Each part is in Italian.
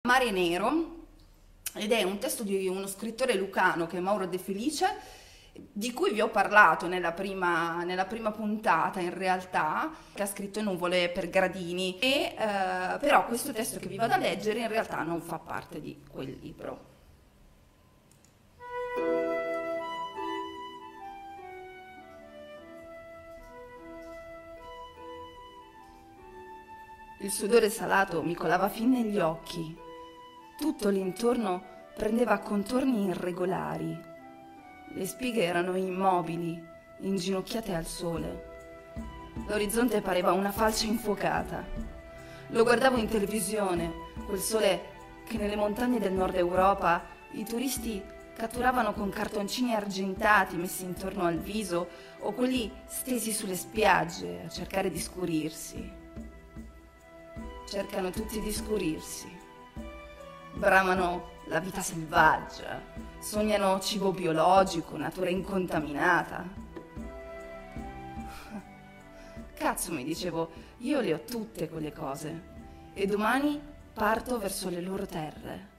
Mare Nero, ed è un testo di uno scrittore lucano che è Mauro De Felice, di cui vi ho parlato nella prima puntata in realtà, che ha scritto Nuvole per Gradini, però questo testo che vi vado a leggere in realtà non fa parte di quel libro. Il sudore salato mi colava fin negli occhi. Tutto l'intorno prendeva contorni irregolari. Le spighe erano immobili, inginocchiate al sole. L'orizzonte pareva una falce infuocata. Lo guardavo in televisione, quel sole che nelle montagne del nord Europa i turisti catturavano con cartoncini argentati messi intorno al viso o quelli stesi sulle spiagge a cercare di scurirsi. Cercano tutti di scurirsi. Bramano la vita selvaggia, sognano cibo biologico, natura incontaminata. Cazzo, mi dicevo, io le ho tutte quelle cose e domani parto verso le loro terre.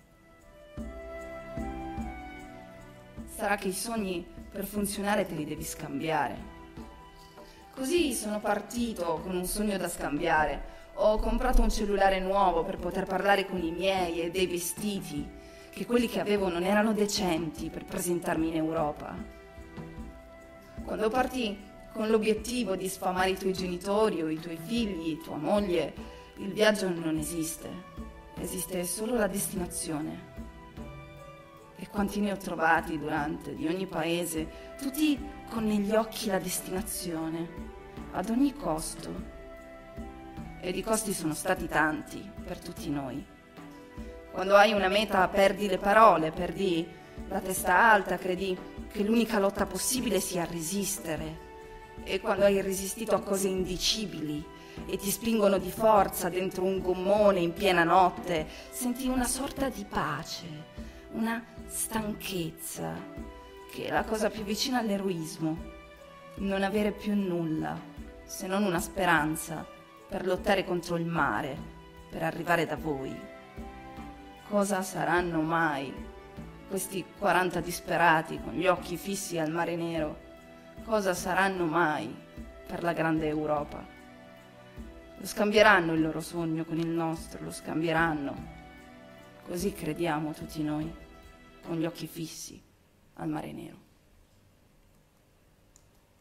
Sarà che i sogni per funzionare te li devi scambiare. Così sono partito con un sogno da scambiare. Ho comprato un cellulare nuovo per poter parlare con i miei e dei vestiti, che quelli che avevo non erano decenti per presentarmi in Europa. Quando parti con l'obiettivo di sfamare i tuoi genitori o i tuoi figli, tua moglie, il viaggio non esiste. Esiste solo la destinazione. E quanti ne ho trovati di ogni paese, tutti con negli occhi la destinazione, ad ogni costo. Ed i costi sono stati tanti per tutti noi. Quando hai una meta perdi le parole, perdi la testa alta, credi che l'unica lotta possibile sia resistere. E quando hai resistito a cose indicibili e ti spingono di forza dentro un gommone in piena notte, senti una sorta di pace, una stanchezza, che è la cosa più vicina all'eroismo. Non avere più nulla, se non una speranza, per lottare contro il mare, per arrivare da voi. Cosa saranno mai questi 40 disperati con gli occhi fissi al Mare Nero? Cosa saranno mai per la grande Europa? Lo scambieranno il loro sogno con il nostro, lo scambieranno. Così crediamo tutti noi, con gli occhi fissi al Mare Nero.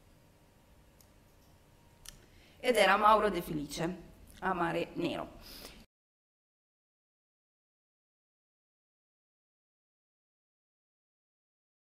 Ed era Mauro De Felice, a Mare Nero.